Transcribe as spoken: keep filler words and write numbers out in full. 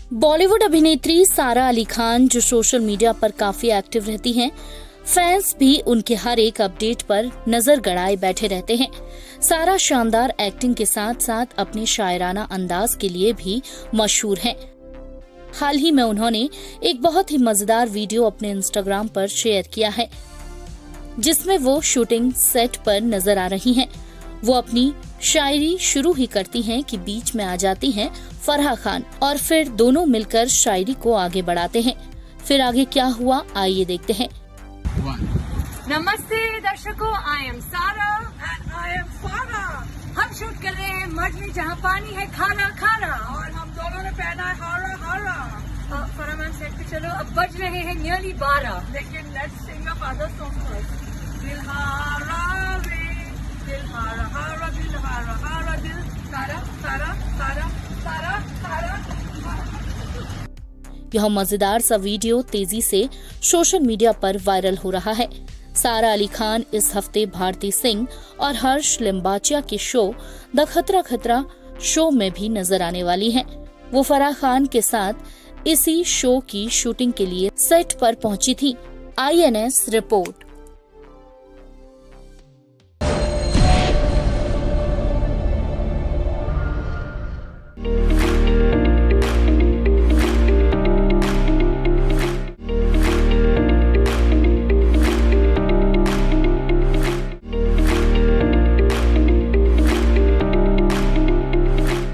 बॉलीवुड अभिनेत्री सारा अली खान जो सोशल मीडिया पर काफी एक्टिव रहती हैं, फैंस भी उनके हर एक अपडेट पर नजर गड़ाए बैठे रहते हैं। सारा शानदार एक्टिंग के साथ साथ अपने शायराना अंदाज के लिए भी मशहूर हैं। हाल ही में उन्होंने एक बहुत ही मजेदार वीडियो अपने इंस्टाग्राम पर शेयर किया है, जिसमें वो शूटिंग सेट पर नजर आ रही हैं। वो अपनी शायरी शुरू ही करती हैं कि बीच में आ जाती हैं फराह खान और फिर दोनों मिलकर शायरी को आगे बढ़ाते हैं। फिर आगे क्या हुआ, आइए देखते हैं। नमस्ते दर्शकों, I am Sara and I am Farah. हम शूट कर रहे हैं मर्ज में जहाँ पानी है खारा खारा और हम दोनों ने पहना है हारा हारा। फराह मैम सेट पे चलो, अब बज रहे हैं नियरली बारह, लेकिन let's sing a other song first. दिल हारा रे, दिल हारा हारा, दिल हारा हारा, दिल सारा सारा सारा सारा सारा। यह मजेदार सा वीडियो तेजी से सोशल मीडिया पर वायरल हो रहा है। सारा अली खान इस हफ्ते भारती सिंह और हर्ष लिम्बाचिया के शो द खतरा खतरा शो में भी नजर आने वाली हैं। वो फराह खान के साथ इसी शो की शूटिंग के लिए सेट पर पहुंची थी। I N S report.